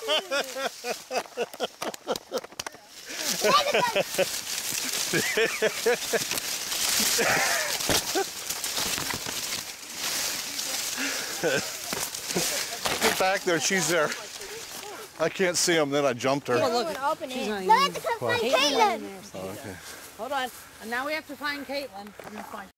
Get back there, she's there. I can't see him, then I jumped her. Oh, look, open it. No, I have to come find Caitlin. Oh, okay. Hold on. And now we have to find Caitlin.